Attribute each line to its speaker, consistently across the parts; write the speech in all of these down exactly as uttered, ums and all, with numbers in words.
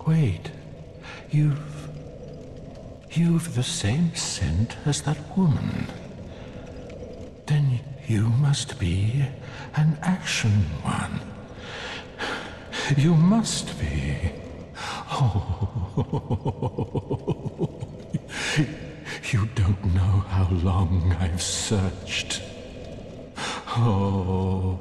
Speaker 1: Wait. You've... You've the same scent as that woman. Then you must be an Ashen One. You must be. Oh. You don't know how long I've searched. Oh.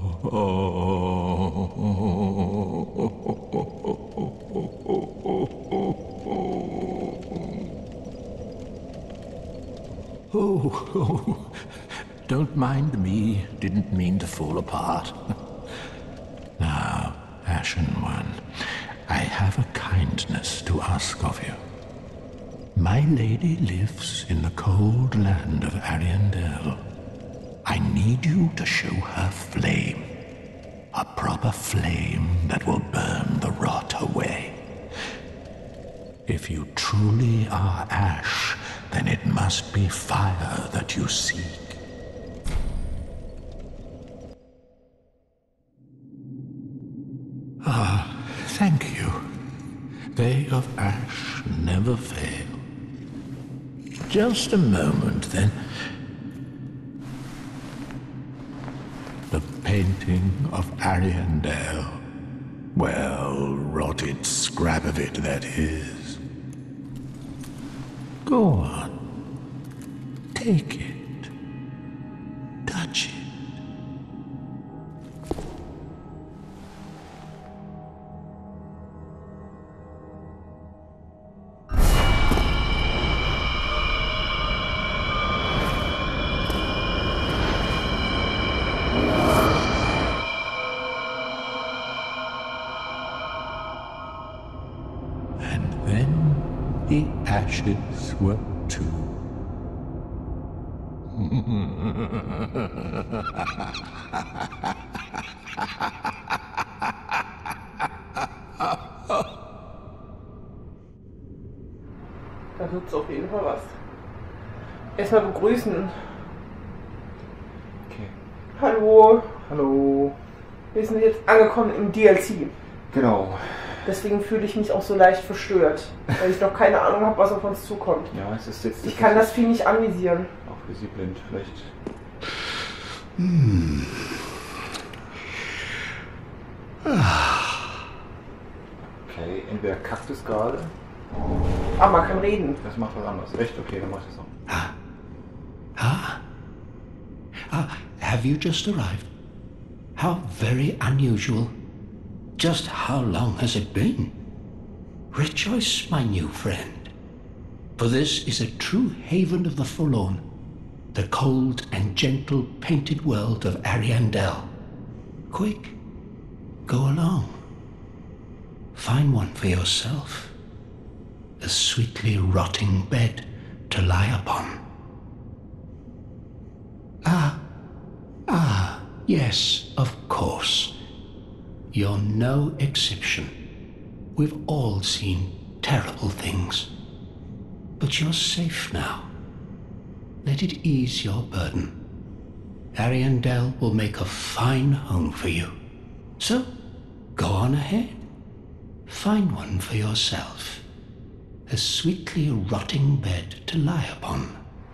Speaker 1: Oh, oh, don't mind me. Didn't mean to fall apart. Now, Ashen One, I have a kindness to ask of you. My lady lives in the cold land of Ariandel. I need you to show her flame. A proper flame that will burn the rot away. If you truly are ash, then it must be fire that you seek. Ah, thank you. They of ash never fail. Just a moment, then. The painting of Ariandel. Well, rotted scrap of it, that is. Go on. Take it. Touch it. The ashes were too.
Speaker 2: Da wird's auf jeden Fall was. Erstmal begrüßen.
Speaker 3: Okay.
Speaker 2: Hallo.
Speaker 3: Hallo.
Speaker 2: Wir sind jetzt angekommen im D L C.
Speaker 3: Genau.
Speaker 2: Deswegen fühle ich mich auch so leicht verstört, weil ich noch keine Ahnung habe, was auf uns zukommt.
Speaker 3: Ja, es ist jetzt...
Speaker 2: Ich kann das Vieh nicht anvisieren.
Speaker 3: Auch für Sie blind, vielleicht.
Speaker 1: Hm.
Speaker 3: Okay, entweder kackt es gerade.
Speaker 2: Ah, man kann reden.
Speaker 3: Das macht was anderes. Echt? Okay, dann mach ich das noch.
Speaker 1: Ah. Ah. Ah, have you just arrived? How very unusual. Just how long has it been? Rejoice, my new friend, for this is a true haven of the forlorn, the cold and gentle painted world of Ariandel. Quick, go along. Find one for yourself, a sweetly rotting bed to lie upon. Ah, ah, yes, of course. You're no exception. We've all seen terrible things. But you're safe now. Let it ease your burden. Ariandel will make a fine home for you. So, go on ahead. Find one for yourself. A sweetly rotting bed to lie upon.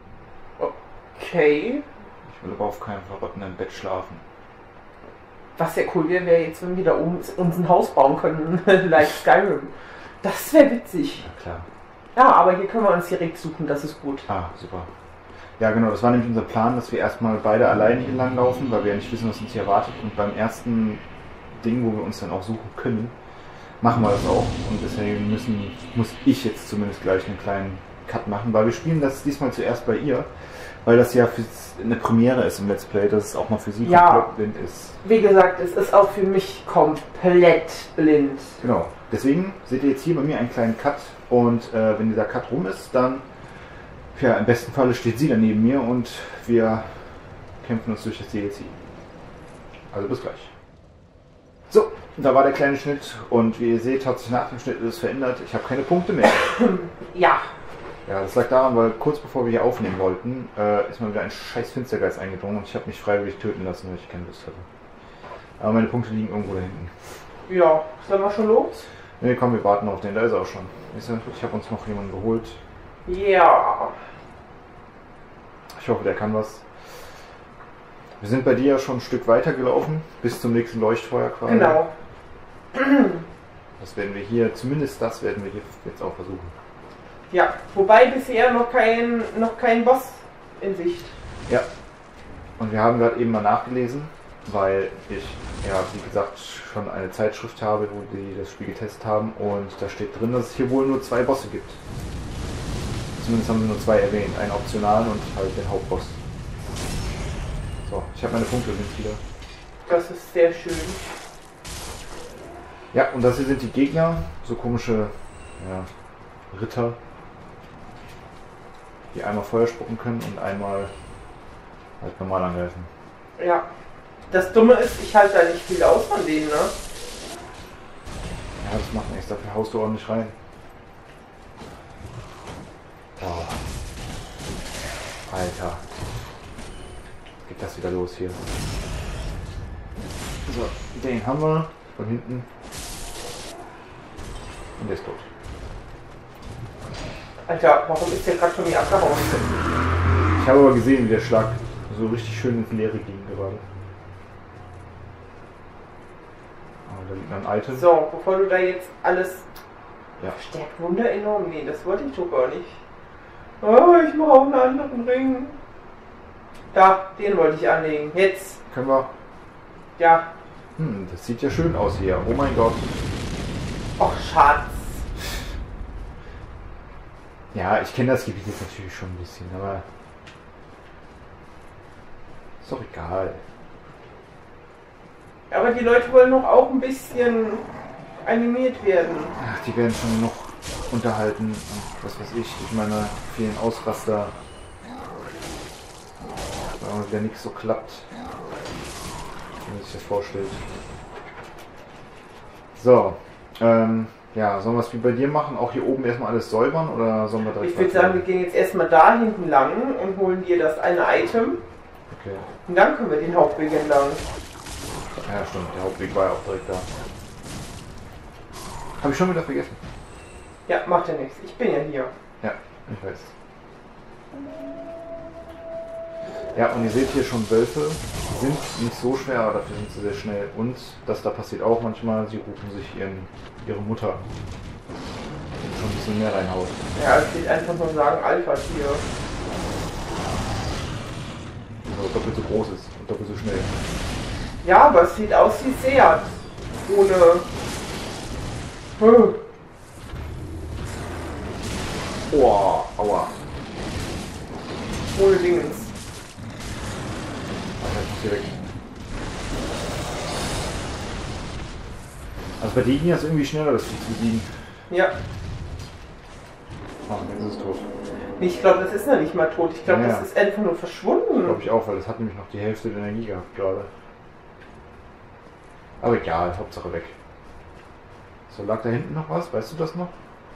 Speaker 2: Okay.
Speaker 3: Ich will aber auf keinem verrottenden Bett schlafen.
Speaker 2: Was ja cool wäre, wäre jetzt, wenn wir da oben uns ein Haus bauen können, like Skyrim. Das wäre witzig.
Speaker 3: Ja, klar.
Speaker 2: Ja, aber hier können wir uns direkt suchen, das ist gut.
Speaker 3: Ah, super. Ja, genau, das war nämlich unser Plan, dass wir erstmal beide alleine hier lang laufen, weil wir ja nicht wissen, was uns hier erwartet. Und beim ersten Ding, wo wir uns dann auch suchen können, machen wir das auch. Und deswegen müssen, muss ich jetzt zumindest gleich einen kleinen Cut machen, weil wir spielen das diesmal zuerst bei ihr. Weil das ja für eine Premiere ist im Let's Play, dass es auch mal für sie
Speaker 2: ja,
Speaker 3: komplett blind ist.
Speaker 2: Wie gesagt, es ist auch für mich komplett blind.
Speaker 3: Genau. Deswegen seht ihr jetzt hier bei mir einen kleinen Cut und äh, wenn dieser Cut rum ist, dann, ja, im besten Falle steht sie dann neben mir und wir kämpfen uns durch das D L C. Also bis gleich. So, da war der kleine Schnitt und wie ihr seht, hat sich nach dem Schnitt alles verändert. Ich habe keine Punkte mehr.
Speaker 2: Ja.
Speaker 3: Ja, das lag daran, weil kurz bevor wir hier aufnehmen wollten, äh, ist mal wieder ein scheiß Finstergeist eingedrungen und ich habe mich freiwillig töten lassen, weil ich keine Lust hatte. Aber meine Punkte liegen irgendwo da hinten.
Speaker 2: Ja, sollen wir schon los?
Speaker 3: Ne, komm, wir warten auf den, da ist er auch schon. Ich habe uns noch jemanden geholt.
Speaker 2: Ja.
Speaker 3: Ich hoffe, der kann was. Wir sind bei dir ja schon ein Stück weiter gelaufen, bis zum nächsten Leuchtfeuer quasi.
Speaker 2: Genau.
Speaker 3: Das werden wir hier, zumindest das werden wir hier jetzt auch versuchen.
Speaker 2: Ja, wobei bisher noch kein, noch kein Boss in Sicht.
Speaker 3: Ja. Und wir haben gerade eben mal nachgelesen, weil ich, ja, wie gesagt, schon eine Zeitschrift habe, wo die das Spiel getestet haben und da steht drin, dass es hier wohl nur zwei Bosse gibt. Zumindest haben sie nur zwei erwähnt, einen optionalen und halt den Hauptboss. So, ich habe meine Punkte sind wieder.
Speaker 2: Das ist sehr schön.
Speaker 3: Ja, und das hier sind die Gegner, so komische ja, Ritter, die einmal Feuer spucken können und einmal halt normal angreifen.
Speaker 2: Ja. Das Dumme ist, ich halte da nicht viel aus von denen, ne?
Speaker 3: Ja, das macht nichts, dafür haust du ordentlich rein. Oh. Alter. Geht das wieder los hier. So, den haben wir von hinten. Und der ist tot.
Speaker 2: Alter, warum ist der gerade von mir abgehauen?
Speaker 3: Ich habe aber gesehen, wie der Schlag so richtig schön ins Leere ging gerade. Aber da liegt noch ein Item.
Speaker 2: So, bevor du da jetzt alles
Speaker 3: Ja.
Speaker 2: verstärkt Wunder enorm. Nee, das wollte ich doch gar nicht. Oh, ich mache auch einen anderen Ring. Da, den wollte ich anlegen. Jetzt.
Speaker 3: Können wir.
Speaker 2: Ja.
Speaker 3: Hm, das sieht ja schön aus hier. Oh mein Gott.
Speaker 2: Och, Schatz.
Speaker 3: Ja, ich kenne das Gebiet jetzt natürlich schon ein bisschen, aber ist doch egal.
Speaker 2: Aber die Leute wollen noch auch ein bisschen animiert werden.
Speaker 3: Ach, die werden schon noch unterhalten und was weiß ich, durch meine vielen Ausraster, weil wieder nichts so klappt, wie man sich das vorstellt. So, ähm, ja, sollen wir es wie bei dir machen? Auch hier oben erstmal alles säubern oder sollen wir direkt
Speaker 2: Ich würde sagen, wir gehen jetzt erstmal da hinten lang und holen dir das eine Item.
Speaker 3: Okay.
Speaker 2: Und dann können wir den Hauptweg entlang.
Speaker 3: Ja, stimmt, der Hauptweg war ja auch direkt da. Habe ich schon wieder vergessen.
Speaker 2: Ja, macht ja nichts. Ich bin ja hier.
Speaker 3: Ja, ich weiß. Ja, und ihr seht hier schon Wölfe, die sind nicht so schwer, aber dafür sind sie sehr schnell. Und das da passiert auch manchmal, sie rufen sich ihren, ihre Mutter, die schon ein bisschen mehr reinhaut.
Speaker 2: Ja, es geht einfach nur sagen, Alpha-Tier.
Speaker 3: So doppelt so groß ist und doppelt so schnell.
Speaker 2: Ja, aber es sieht aus wie Seat. Ohne... Hm.
Speaker 3: Oh, aua.
Speaker 2: Ohne Dingens.
Speaker 3: Alter, ich muss hier weg. Also bei denen ist irgendwie schneller, das Vieh zu besiegen.
Speaker 2: Ja.
Speaker 3: Oh, jetzt ist es tot.
Speaker 2: Ich glaube, das ist noch nicht mal tot. Ich glaube,
Speaker 3: Ja, ja.
Speaker 2: das ist einfach nur verschwunden.
Speaker 3: Glaube ich auch, weil das hat nämlich noch die Hälfte der Energie gehabt gerade. Aber egal, Hauptsache weg. So, lag da hinten noch was? Weißt du das noch?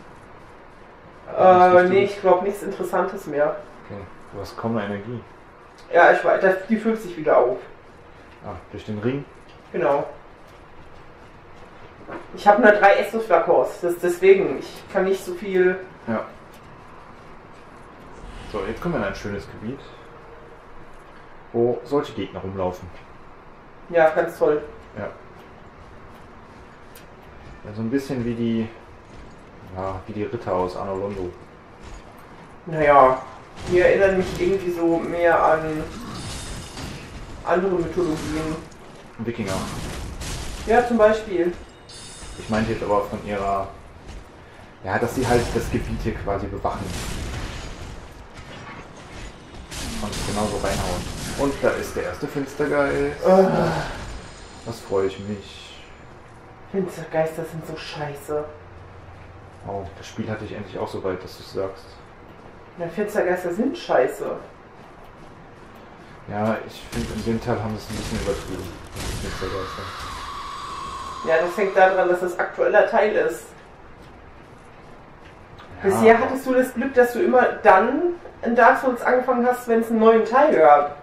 Speaker 2: Äh, nee, ich glaube nichts Interessantes mehr.
Speaker 3: Okay, du hast kaum noch Energie.
Speaker 2: Ja, ich weiß, das- die füllt sich wieder auf.
Speaker 3: Ah, durch den Ring?
Speaker 2: Genau. Ich habe nur drei Estus-Flakons, das deswegen. Ich kann nicht so viel.
Speaker 3: Ja. So, jetzt kommen wir in ein schönes Gebiet, wo solche Gegner rumlaufen.
Speaker 2: Ja, ganz toll.
Speaker 3: Ja. Ja, so ein bisschen wie die, ja, wie die Ritter aus Anno Londo.
Speaker 2: Naja, die erinnern mich irgendwie so mehr an andere Mythologien.
Speaker 3: Wikinger.
Speaker 2: Ja, zum Beispiel.
Speaker 3: Ich meinte jetzt aber von ihrer, ja, dass sie halt das Gebiet hier quasi bewachen. Und genauso reinhauen. Und da ist der erste Finstergeist.
Speaker 2: Äh,
Speaker 3: Das freue ich mich.
Speaker 2: Finstergeister sind so scheiße.
Speaker 3: Oh, das Spiel hatte ich endlich auch so weit, dass du es sagst.
Speaker 2: Ja, Finstergeister sind scheiße.
Speaker 3: Ja, ich finde, in dem Teil haben sie es ein bisschen übertrieben. Die Finstergeister.
Speaker 2: Ja, das hängt daran, dass das aktueller Teil ist.
Speaker 3: Ja,
Speaker 2: Bisher hattest du das Glück, dass du immer dann in Dark Souls angefangen hast, wenn es einen neuen Teil gab.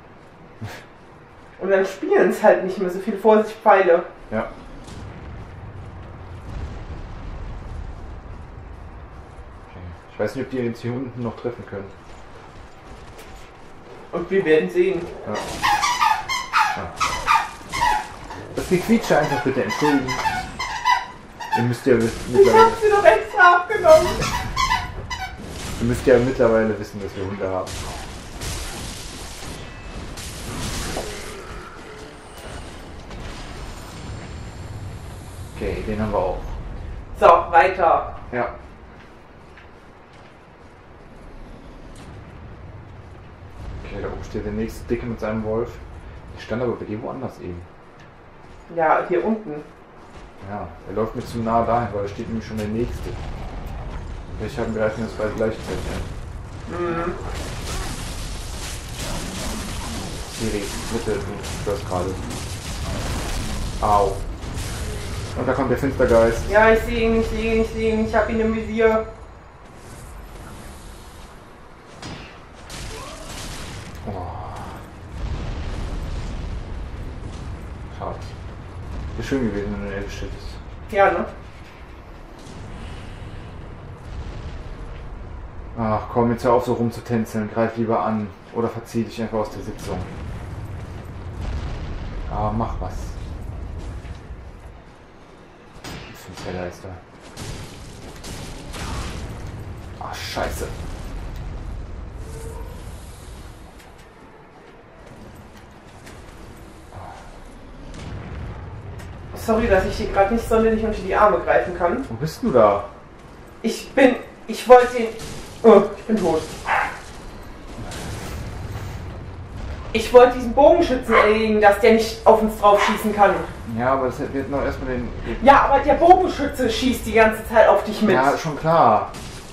Speaker 2: Und dann spielen es halt nicht mehr so viele Vorsichtspfeile.
Speaker 3: Ja. Ich weiß nicht, ob die jetzt hier unten noch treffen können.
Speaker 2: Und wir werden sehen.
Speaker 3: Ja. Ja. Das Gequietsche einfach bitte entschuldigen. Ihr müsst ja wissen,
Speaker 2: Ich
Speaker 3: mittlerweile,
Speaker 2: hab sie doch extra abgenommen.
Speaker 3: ihr müsst ja mittlerweile wissen, dass wir Hunde haben. Okay, den haben wir auch.
Speaker 2: So, weiter.
Speaker 3: Ja. Okay, da oben steht der nächste Dicke mit seinem Wolf. Ich stand aber bei dir woanders eben.
Speaker 2: Ja, hier unten.
Speaker 3: Ja, er läuft mir zu nah dahin, weil da steht nämlich schon der nächste. Vielleicht haben wir greifen das beide gleichzeitig an.
Speaker 2: Mhm.
Speaker 3: Siri, bitte, du hörst gerade. Au. Und da kommt der Finstergeist.
Speaker 2: Ja, ich sehe ihn, ich sehe ihn, ich sehe ihn. Ich habe ihn im Visier.
Speaker 3: Oh. Schade. Wäre schön gewesen, wenn du ihn erwischt hättest.
Speaker 2: Ja, ne?
Speaker 3: Ach komm, jetzt hör auf so rumzutänzeln. Greif lieber an. Oder verzieh dich einfach aus der Sitzung. Aber mach was. Finstergeister. Ach, scheiße.
Speaker 2: Sorry, dass ich hier gerade nicht sonderlich unter die Arme greifen kann.
Speaker 3: Wo bist du da?
Speaker 2: Ich bin... Ich wollte ihn... Oh, ich bin tot. Ich wollte diesen Bogenschützen erlegen, dass der nicht auf uns drauf schießen kann.
Speaker 3: Ja, aber das wird noch erstmal den...
Speaker 2: Ja, aber der Bogenschütze schießt die ganze Zeit auf dich mit.
Speaker 3: Ja, schon klar.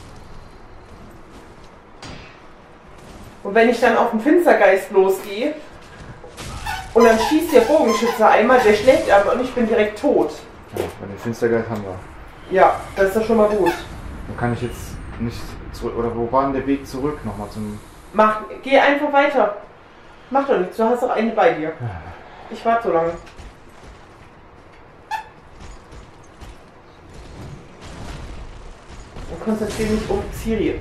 Speaker 2: Und wenn ich dann auf den Finstergeist losgehe und dann schießt der Bogenschütze einmal, der schlägt aber und ich bin direkt tot.
Speaker 3: Ja, bei den Finstergeist haben wir.
Speaker 2: Ja, das ist doch schon mal gut.
Speaker 3: Dann kann ich jetzt nicht zurück... Oder wo war denn der Weg zurück nochmal zum...
Speaker 2: Mach, geh einfach weiter. Mach doch nichts, du hast doch eine bei dir. Ich warte so lange. Und konzentriere mich um Siri.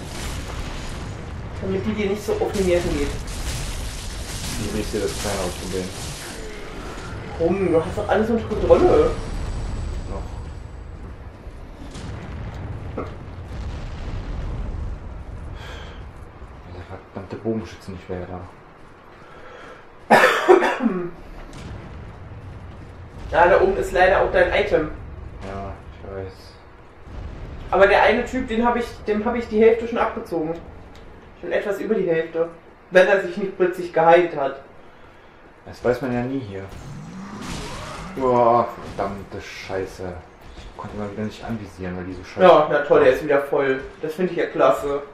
Speaker 2: Damit die dir nicht so auf die Nerven geht.
Speaker 3: Wie ist dir das kleinere Problem?
Speaker 2: Warum? Du hast doch alles unter Kontrolle.
Speaker 3: Noch. Der verdammte Bogenschütze nicht wäre da.
Speaker 2: Ja, da oben ist leider auch dein Item.
Speaker 3: Ja, ich weiß.
Speaker 2: Aber der eine Typ, den hab ich, dem habe ich die Hälfte schon abgezogen. Schon etwas über die Hälfte. Wenn er sich nicht plötzlich geheilt hat.
Speaker 3: Das weiß man ja nie hier. Boah, verdammte Scheiße. Ich konnte mal wieder nicht anvisieren, weil die so scheiße...
Speaker 2: Ja, na toll, der ist wieder voll. Das finde ich ja klasse.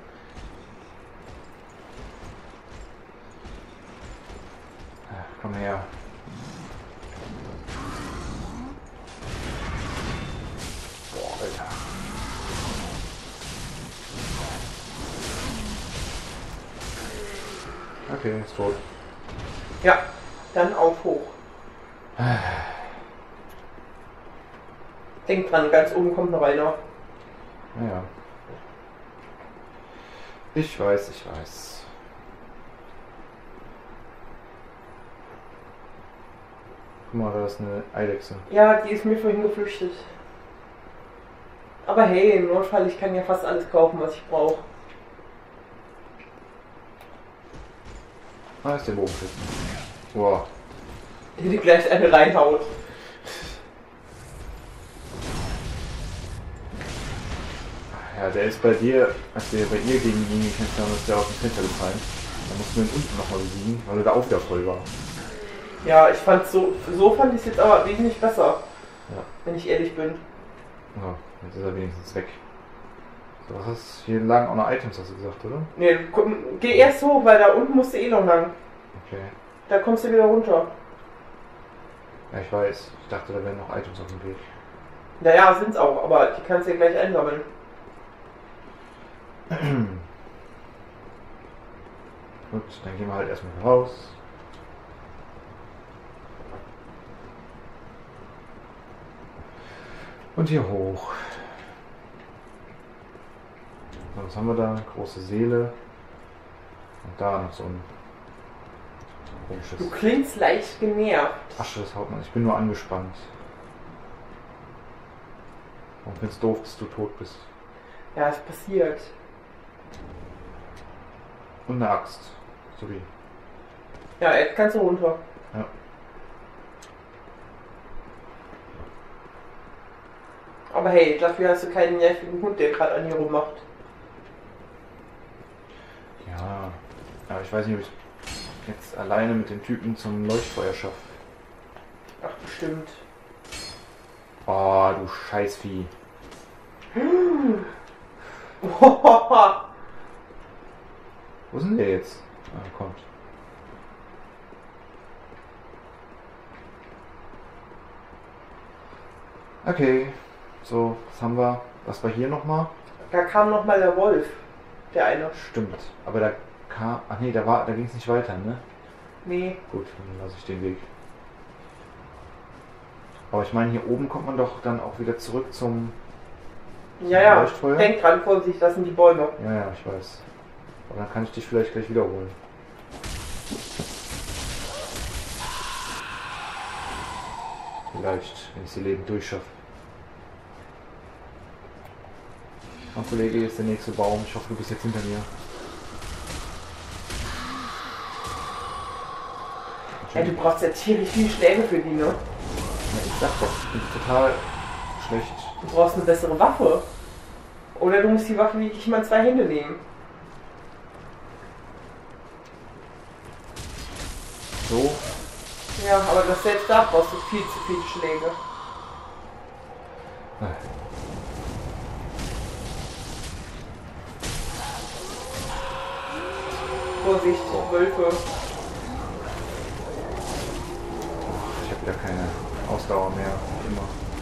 Speaker 3: Komm her. Boah, Alter. Okay, ist tot.
Speaker 2: Ja, dann auf hoch. Denk dran, ganz oben kommt noch einer.
Speaker 3: Naja. Ich weiß, ich weiß. Guck mal, da ist eine Eidechse.
Speaker 2: Ja, die ist mir vorhin geflüchtet. Aber hey, im Notfall, ich kann ja fast alles kaufen, was ich brauche.
Speaker 3: Ah, ist der Bogenschütze. Wow.
Speaker 2: Der dir gleich eine reinhaut.
Speaker 3: Ja, der ist bei dir, als wir bei ihr gegen ihn gekämpft haben, ist der aus dem Fenster gefallen. Da mussten wir ihn unten nochmal besiegen, weil er da auch wieder voll war.
Speaker 2: Ja, ich fand so, so fand ich es jetzt aber wesentlich besser.
Speaker 3: Ja.
Speaker 2: Wenn ich ehrlich bin.
Speaker 3: Ja, jetzt ist er wenigstens weg. So, was hast hier lang auch noch Items, hast du gesagt, oder?
Speaker 2: Nee, komm, geh erst hoch, weil da unten musst du eh noch lang.
Speaker 3: Okay.
Speaker 2: Da kommst du wieder runter.
Speaker 3: Ja, ich weiß. Ich dachte, da wären noch Items auf dem Weg.
Speaker 2: Naja, sind's auch, aber die kannst du ja gleich einsammeln.
Speaker 3: Gut, dann gehen wir halt erstmal raus. Und hier hoch. So, was haben wir da? Große Seele. Und da noch so ein komisches.
Speaker 2: Du klingst leicht genervt.
Speaker 3: Asche des Hauptmanns. Ich bin nur angespannt. Und find's doof, dass du tot bist.
Speaker 2: Ja, es passiert.
Speaker 3: Und eine Axt. Sorry.
Speaker 2: Ja, jetzt kannst du runter.
Speaker 3: Ja.
Speaker 2: Aber hey, dafür hast du keinen nervigen Hund, der gerade an dir rummacht.
Speaker 3: Ja. Aber ich weiß nicht, ob ich jetzt alleine mit dem Typen zum Leuchtfeuer schaffe.
Speaker 2: Ach, bestimmt.
Speaker 3: Oh, du Scheißvieh. Wo ist denn der jetzt? Ah, er kommt. Okay. So, was haben wir? Was war hier nochmal?
Speaker 2: Da kam noch mal der Wolf. Der eine.
Speaker 3: Stimmt. Aber da kam. Ach nee, da war, da ging es nicht weiter, ne?
Speaker 2: Nee.
Speaker 3: Gut, dann lasse ich den Weg. Aber ich meine, hier oben kommt man doch dann auch wieder zurück zum, zum
Speaker 2: Ja, ja.
Speaker 3: Leuchtfeuer.
Speaker 2: Denk dran, Vorsicht, das sind die Bäume.
Speaker 3: Ja, ja, ich weiß. Aber dann kann ich dich vielleicht gleich wiederholen. Vielleicht, wenn ich sie lebend durchschaffe. Mein Kollege, hier ist der nächste Baum. Ich hoffe, du bist jetzt hinter mir.
Speaker 2: Ja, du brauchst ja tierisch viel Schläge für die, ne?
Speaker 3: Ja, ich sag doch, ich bin total schlecht.
Speaker 2: Du brauchst eine bessere Waffe. Oder du musst die Waffe wirklich mal in zwei Hände nehmen.
Speaker 3: So.
Speaker 2: Ja, aber das selbst da brauchst du viel zu viele Schläge.
Speaker 3: Nein.
Speaker 2: Vorsicht, Wölfe.
Speaker 3: Ich habe wieder keine Ausdauer mehr. Immer.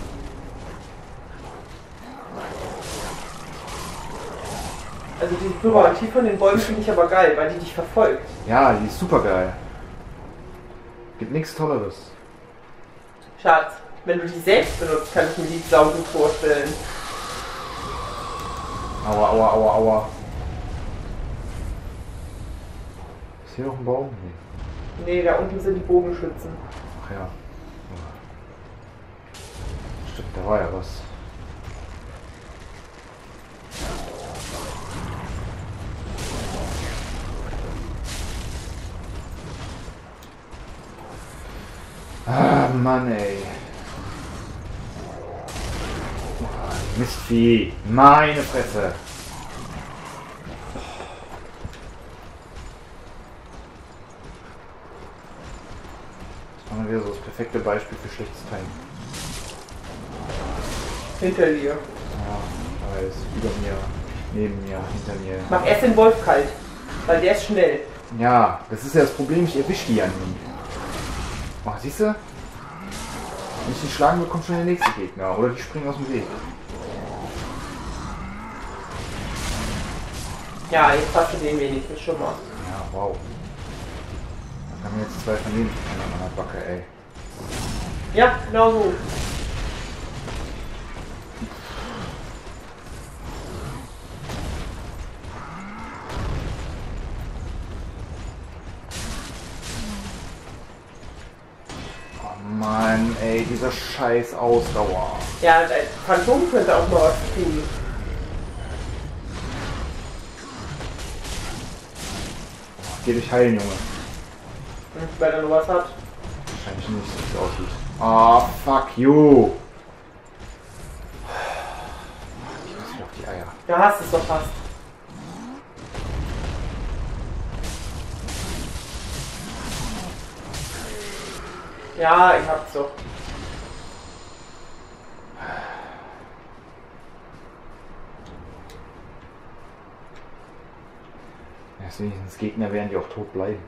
Speaker 2: Also die Pyromantie von den Bäumen finde ich aber geil, weil die dich verfolgt.
Speaker 3: Ja, die ist super geil. Gibt nichts Tolleres.
Speaker 2: Schatz, wenn du die selbst benutzt, kann ich mir die saugut vorstellen.
Speaker 3: Aua, aua, aua, aua. Ist hier noch ein Baum? Nee.
Speaker 2: Nee, da unten sind die Bogenschützen.
Speaker 3: Ach ja. Stimmt, da war ja was. Ah, Mann, ey. Mistvieh. Meine Fresse. Das war wieder so das perfekte Beispiel für schlechtes Timing.
Speaker 2: Hinter dir.
Speaker 3: Ja, da ist über mir, neben mir, hinter mir.
Speaker 2: Mach erst den Wolf kalt, weil der ist schnell.
Speaker 3: Ja, das ist ja das Problem, ich erwische die ja nie. Oh, siehst du? Wenn ich die schlagen will, kommt schon der nächste Gegner. Oder die springen aus dem Weg.
Speaker 2: Ja, jetzt hast du den wenigstens schon mal.
Speaker 3: Ja, wow. Dann haben wir jetzt zwei von denen an meiner Backe, ey.
Speaker 2: Ja, genau so.
Speaker 3: Mann, ey, dieser scheiß Ausdauer.
Speaker 2: Ja, ein Phantom könnte auch mal was tun.
Speaker 3: Geh dich heilen, Junge.
Speaker 2: Weil er nur was hat.
Speaker 3: Wahrscheinlich nicht, so wie es aussieht. Oh, fuck you. Ich muss wieder auf die Eier.
Speaker 2: Da hast du es doch fast. Ja, ich hab's doch.
Speaker 3: Erst wenigstens Gegner wären, die auch tot bleiben.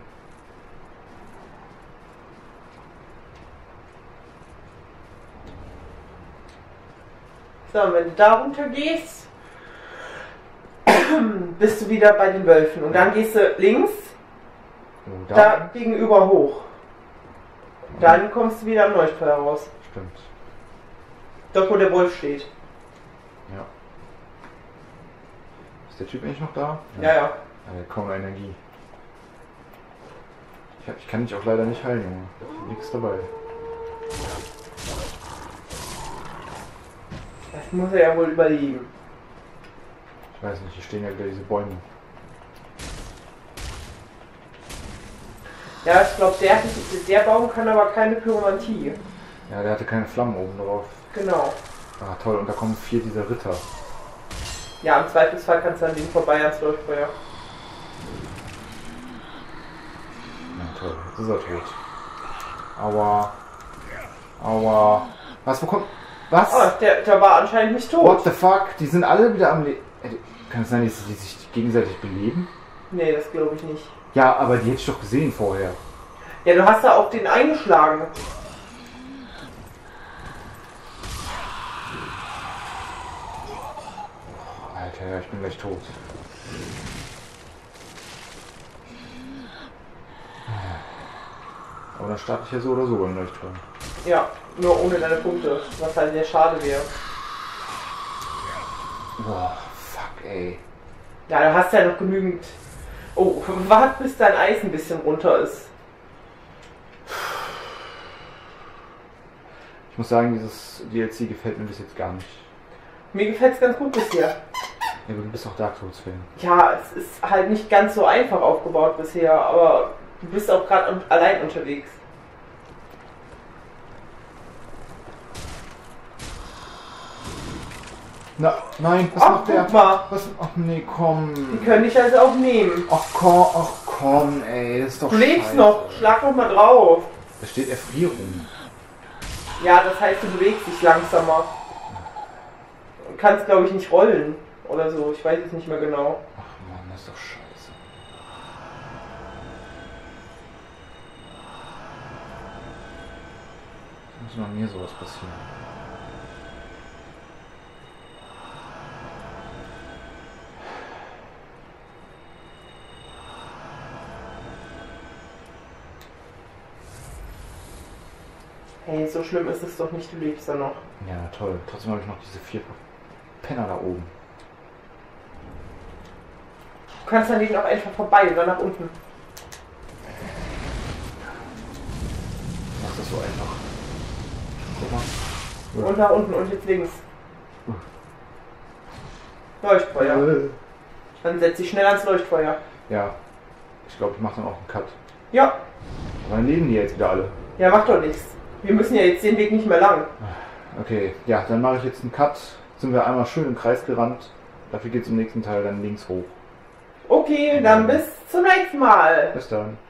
Speaker 2: So, und wenn du da runter gehst, bist du wieder bei den Wölfen. Und dann gehst du links,
Speaker 3: Und
Speaker 2: da gegenüber hoch. Dann kommst du wieder am Leuchtfeuer raus.
Speaker 3: Stimmt.
Speaker 2: Dort, wo der Wolf steht.
Speaker 3: Ja. Ist Ist der Typ eigentlich noch da?
Speaker 2: Ja, ja.
Speaker 3: Ja, kaum Energie. Ich, hab, ich kann dich auch leider nicht heilen, Junge. Nichts dabei.
Speaker 2: Das muss er ja wohl überleben.
Speaker 3: Ich weiß nicht, hier stehen ja wieder diese Bäume.
Speaker 2: Ja, ich glaube, der, der Baum kann aber keine Pyromantie.
Speaker 3: Ja, der hatte keine Flammen oben drauf.
Speaker 2: Genau.
Speaker 3: Ah, toll, und da kommen vier dieser Ritter.
Speaker 2: Ja, im Zweifelsfall kannst du an denen vorbei ans Leuchtfeuer.
Speaker 3: Ja, toll, jetzt ist er tot. Aua. Aua. Was, wo kommt... Was?
Speaker 2: Oh, der, der war anscheinend nicht tot.
Speaker 3: What the fuck? Die sind alle wieder am Leben. Kann es sein, dass die sich gegenseitig beleben?
Speaker 2: Nee, das glaube ich nicht.
Speaker 3: Ja, aber die hätte ich doch gesehen vorher.
Speaker 2: Ja, du hast da auch den eingeschlagen.
Speaker 3: Alter, ja, ich bin gleich tot. Aber dann starte ich ja so oder so beim Leuchtturm.
Speaker 2: Ja, nur ohne deine Punkte, was halt sehr schade wäre.
Speaker 3: Boah, fuck, ey.
Speaker 2: Ja, du hast ja noch genügend... Oh, wart bis dein Eis ein bisschen runter ist.
Speaker 3: Ich muss sagen, dieses D L C gefällt mir bis jetzt gar nicht.
Speaker 2: Mir gefällt es ganz gut bisher.
Speaker 3: Ja, du bist auch Dark Souls-Fan.
Speaker 2: Ja, es ist halt nicht ganz so einfach aufgebaut bisher, aber du bist auch gerade allein unterwegs.
Speaker 3: Na, nein, was
Speaker 2: Ach,
Speaker 3: macht der?
Speaker 2: guck mal.
Speaker 3: Was? Ach nee, komm.
Speaker 2: Die können dich also auch nehmen.
Speaker 3: Ach komm, ach komm, ey, das ist doch
Speaker 2: Du lebst
Speaker 3: scheiße.
Speaker 2: noch, schlag doch mal drauf.
Speaker 3: Da steht Erfrierung.
Speaker 2: Ja, das heißt, du bewegst dich langsamer. Du kannst, glaube ich, nicht rollen oder so. Ich weiß es nicht mehr genau.
Speaker 3: Ach Mann, das ist doch scheiße. Es muss noch mir sowas passieren.
Speaker 2: Hey, so schlimm ist es doch nicht, du lebst da noch.
Speaker 3: Ja, toll. Trotzdem habe ich noch diese vier Penner da oben.
Speaker 2: Du kannst an denen auch einfach vorbei und dann nach unten.
Speaker 3: Mach das so einfach. Guck mal.
Speaker 2: Und nach unten und jetzt links. Leuchtfeuer. Dann setz dich schnell ans Leuchtfeuer.
Speaker 3: Ja. Ich glaube, ich mache dann auch einen Cut.
Speaker 2: Ja.
Speaker 3: Aber dann leben die jetzt wieder alle.
Speaker 2: Ja, macht doch nichts. Wir müssen ja jetzt den Weg nicht mehr lang.
Speaker 3: Okay, ja, dann mache ich jetzt einen Cut. Sind wir einmal schön im Kreis gerannt. Dafür geht es im nächsten Teil dann links hoch.
Speaker 2: Okay, dann bis zum nächsten Mal.
Speaker 3: Bis dann.